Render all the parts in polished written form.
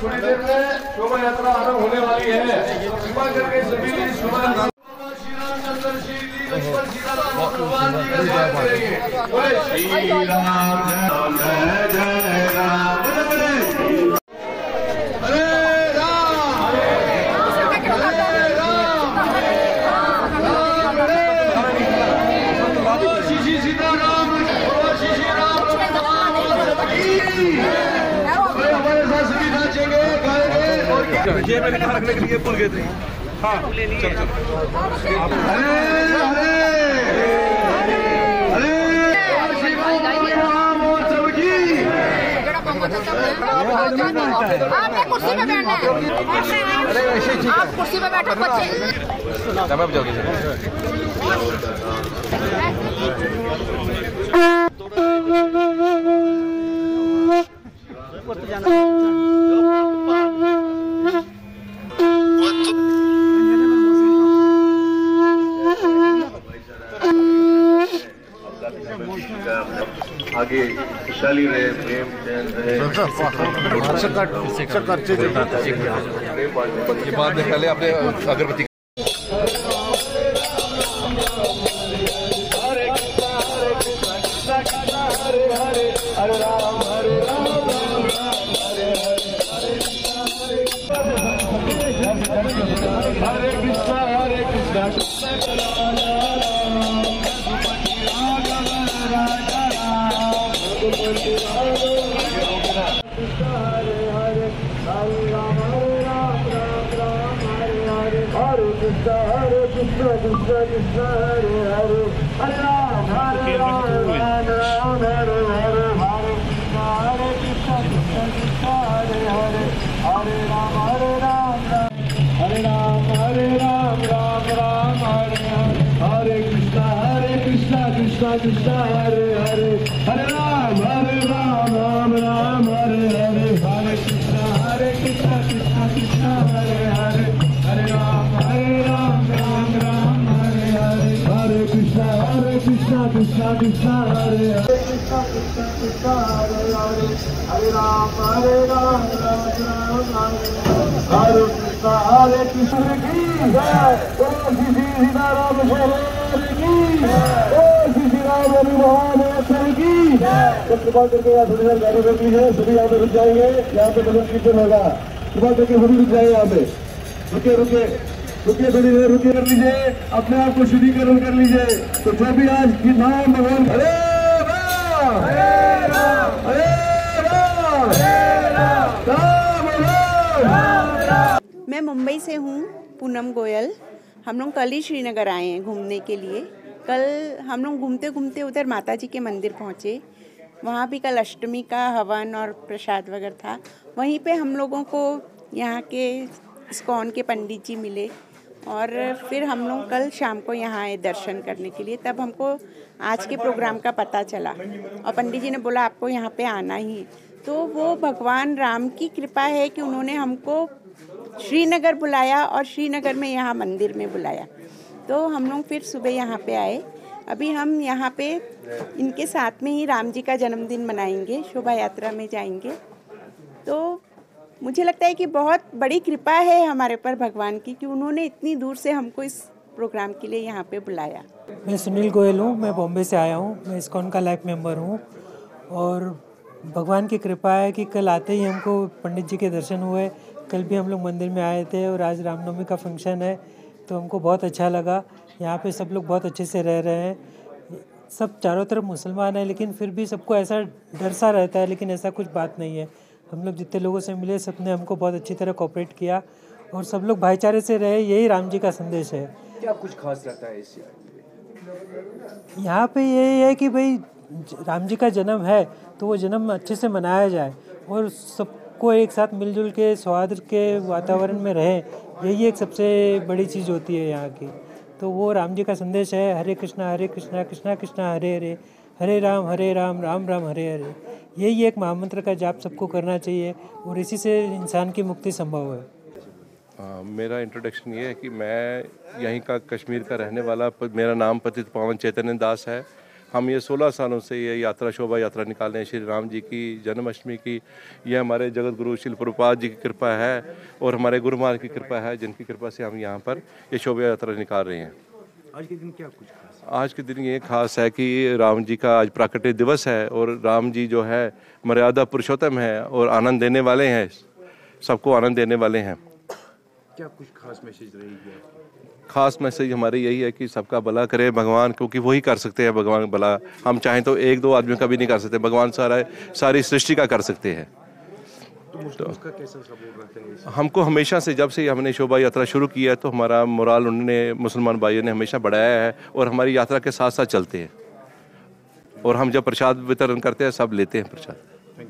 थोड़ी देर में शोभा यात्रा आरंभ होने वाली है। कृपा करके सभी शोभा यात्रा श्री रामचंद्र श्री लक्ष्मण सीता राम भगवान जी का स्वागत करेंगे। बोले श्री राम जय जय राम। ये मैंने कहा रखने के लिए भूल गए थे। हाँ चल चल। आपने कुर्सी पे बैठना है। आप कुर्सी पे बैठो बच्चे। आगे खुशहाली रहे, प्रेम चैन रहे। ये बात पहले आपने अगरबत्ती Krishna Hare Hare Hare Ram Ram Ram Hare Hare Hare Krishna Krishna Krishna Hare Hare Hare Ram Ram Hare Hare Hare Krishna Krishna Krishna Hare Hare Krishna Krishna Hare Hare Hare Ram Ram Hare Hare Krishna की जय। श्री सीताराम की कृपा करके यहाँ थोड़ी देर गाड़ी रोक लीजिए। सभी यहाँ पे रुक जाएंगे। यहाँ पे भजन कीर्तन होगा। कृपा करके सभी रुक जाए। यहाँ पे रुके रुके रुके थोड़ी देर रुके कर लीजिए। अपने आप को शुद्धिकरण कर लीजिए। तो जो भी आज की नाम भगवान हरे राम हरे राम हरे राम हरे राम राम राम। मैं मुंबई से हूँ, पूनम गोयल। हम लोग कल ही श्रीनगर आए हैं घूमने के लिए। कल हम लोग घूमते घूमते उधर माता जी के मंदिर पहुँचे। वहाँ भी कल अष्टमी का हवन और प्रसाद वगैरह था। वहीं पे हम लोगों को यहाँ के इस्कॉन के पंडित जी मिले और फिर हम लोग कल शाम को यहाँ आए दर्शन करने के लिए। तब हमको आज के प्रोग्राम का पता चला और पंडित जी ने बोला आपको यहाँ पे आना ही। तो वो भगवान राम की कृपा है कि उन्होंने हमको श्रीनगर बुलाया और श्रीनगर में यहाँ मंदिर में बुलाया। तो हम लोग फिर सुबह यहाँ पे आए। अभी हम यहाँ पे इनके साथ में ही राम जी का जन्मदिन मनाएंगे, शोभा यात्रा में जाएंगे। तो मुझे लगता है कि बहुत बड़ी कृपा है हमारे पर भगवान की कि उन्होंने इतनी दूर से हमको इस प्रोग्राम के लिए यहाँ पे बुलाया। मैं सुनील गोयल हूँ, मैं बॉम्बे से आया हूँ। मैं इस्कॉन का लाइफ मेंबर हूँ और भगवान की कृपा है कि कल आते ही हमको पंडित जी के दर्शन हुए। कल भी हम लोग मंदिर में आए थे और आज रामनवमी का फंक्शन है तो हमको बहुत अच्छा लगा। यहाँ पे सब लोग बहुत अच्छे से रह रहे हैं। सब चारों तरफ मुसलमान हैं लेकिन फिर भी सबको ऐसा डर सा रहता है, लेकिन ऐसा कुछ बात नहीं है। हम लोग जितने लोगों से मिले सब ने हमको बहुत अच्छी तरह कोऑपरेट किया और सब लोग भाईचारे से रहे। यही राम जी का संदेश है। क्या कुछ खास रहता है इस यहाँ पे यही है कि भाई राम जी का जन्म है तो वो जन्म अच्छे से मनाया जाए और सबको एक साथ मिलजुल के सौहार्द के वातावरण में रहे। यही एक सबसे बड़ी चीज़ होती है यहाँ की। तो वो राम जी का संदेश है, हरे कृष्णा कृष्णा कृष्णा हरे हरे, हरे राम राम राम हरे हरे। यही एक महामंत्र का जाप सबको करना चाहिए और इसी से इंसान की मुक्ति संभव है। मेरा इंट्रोडक्शन ये है कि मैं यहीं का कश्मीर का रहने वाला, मेरा नाम पतित पावन चैतन्य दास है हम ये 16 सालों से ये यात्रा शोभा यात्रा निकाल रहे हैं श्री राम जी की जन्माष्टमी की। ये हमारे जगत गुरु शिल प्रभुपाद जी की कृपा है और हमारे गुरु महाराज की कृपा है, जिनकी कृपा से हम यहाँ पर ये शोभा यात्रा निकाल रहे हैं। आज के दिन क्या कुछ खास? आज के दिन ये खास है कि राम जी का आज प्राकट्य दिवस है और राम जी जो है मर्यादा पुरुषोत्तम है और आनंद देने वाले हैं, सबको आनंद देने वाले हैं। क्या कुछ खास मैसेज रहेगी? खास मैसेज हमारे यही है कि सबका भला करे भगवान, क्योंकि वही कर सकते हैं भगवान भला। हम चाहें तो एक दो आदमियों का भी नहीं कर सकते, भगवान सारी सृष्टि का कर सकते हैं। तो उसका कैसा सपोर्ट रहता है? हमको हमेशा से, जब से हमने शोभा यात्रा शुरू की है तो हमारा मोराल उन्होंने मुसलमान भाइयों ने हमेशा बढ़ाया है और हमारी यात्रा के साथ साथ चलते हैं। और हम जब प्रसाद वितरण करते हैं सब लेते हैं प्रसाद।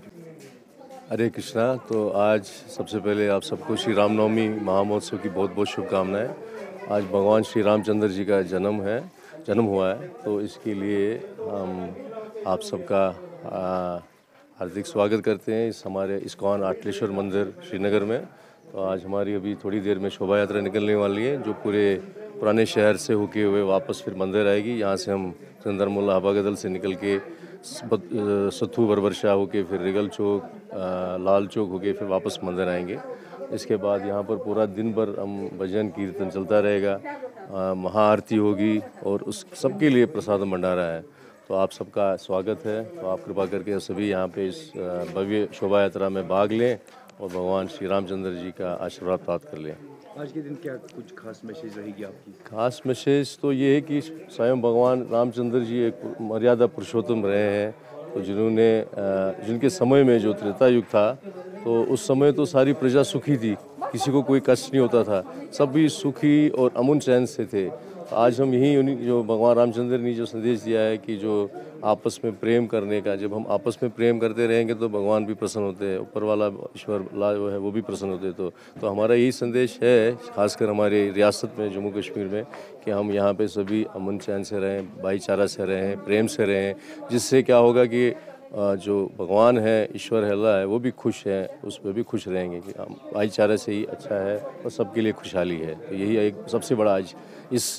हरे कृष्णा। तो आज सबसे पहले आप सबको श्री रामनवमी महामहोत्सव की बहुत बहुत शुभकामनाएं। आज भगवान श्री रामचंद्र जी का जन्म हुआ है, तो इसके लिए हम आप सबका हार्दिक स्वागत करते हैं इस हमारे इस्कॉन आटलेश्वर मंदिर श्रीनगर में। तो आज हमारी अभी थोड़ी देर में शोभा यात्रा निकलने वाली है, जो पूरे पुराने शहर से होके हुए वापस फिर मंदिर आएगी। यहाँ से हम सिकंदर मुल्ला हवागदल से निकल के सत्थू बरबरशाह होके फिर रिगल चौक, लाल चौक होके फिर वापस मंदिर आएंगे। इसके बाद यहाँ पर पूरा दिन भर हम भजन कीर्तन चलता रहेगा, महाआरती होगी और उस सबके लिए प्रसाद भंडारा है। तो आप सबका स्वागत है। तो आप कृपा करके सभी यहाँ पे इस भव्य शोभा यात्रा में भाग लें और भगवान श्री रामचंद्र जी का आशीर्वाद प्राप्त कर लें। आज के दिन क्या कुछ खास मैसेज रहेगी आपकी? खास मैसेज तो ये है कि स्वयं भगवान रामचंद्र जी एक मर्यादा पुरुषोत्तम रहे हैं, तो जिनके समय में जो त्रेता युग था तो उस समय तो सारी प्रजा सुखी थी, किसी को कोई कष्ट नहीं होता था, सब भी सुखी और अमन चैन से थे। तो आज हम यही जो भगवान रामचंद्र ने जो संदेश दिया है कि जो आपस में प्रेम करने का, जब हम आपस में प्रेम करते रहेंगे तो भगवान भी प्रसन्न होते हैं, ऊपर वाला ईश्वर जो है वो भी प्रसन्न होते हैं। तो हमारा यही संदेश है, खासकर हमारे रियासत में जम्मू कश्मीर में, कि हम यहाँ पे सभी अमन चैन से रहें, भाईचारा से रहें, प्रेम से रहें, जिससे क्या होगा कि जो भगवान है, ईश्वर है, अल्लाह है, वो भी खुश है, उस पर भी खुश रहेंगे कि हम भाईचारे से ही अच्छा है और सबके लिए खुशहाली है। तो यही एक सबसे बड़ा आज इस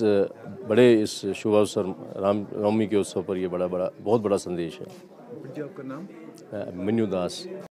शुभ अवसर रामनवमी के उत्सव पर ये बहुत बड़ा संदेश है। आपका नाम? मन्यू दास।